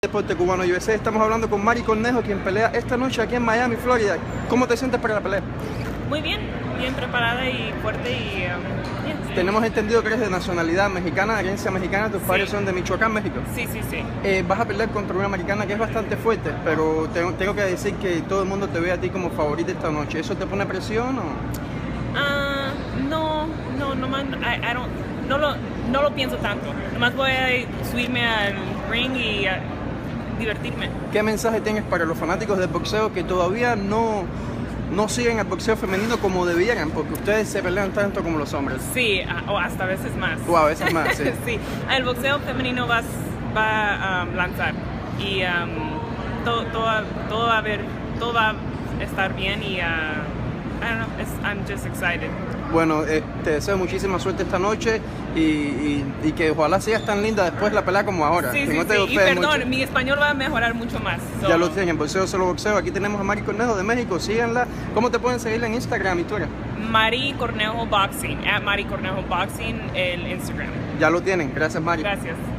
Deporte Cubano USA. Estamos hablando con Mari Cornejo, quien pelea esta noche aquí en Miami, Florida. ¿Cómo te sientes para la pelea? Muy bien, bien preparada y fuerte y bien. Tenemos entendido que eres de nacionalidad mexicana, de herencia mexicana, tus padres son de Michoacán, México. Sí. Vas a pelear contra una americana que es bastante fuerte, pero tengo que decir que todo el mundo te ve a ti como favorita esta noche. ¿Eso te pone presión o...? No lo pienso tanto. Nomás voy a subirme al ring y a divertirme. ¿Qué mensaje tienes para los fanáticos del boxeo que todavía no siguen al boxeo femenino como debieran? Porque ustedes se pelean tanto como los hombres. Sí, o hasta a veces más. O a veces más, sí. Sí, el boxeo femenino va a lanzar y todo va a estar bien y I don't know, I'm just excited. Bueno, te deseo muchísima suerte esta noche y que ojalá sigas tan linda después de la pelea como ahora. Sí. Y perdón, mi español va a mejorar mucho más. Ya lo tienen, boxeo solo boxeo. Aquí tenemos a Mari Cornejo de México, síganla. ¿Cómo te pueden seguir en Instagram y Twitter? Mari Cornejo Boxing, @Mari Cornejo Boxing, el Instagram. Ya lo tienen, gracias Mari. Gracias.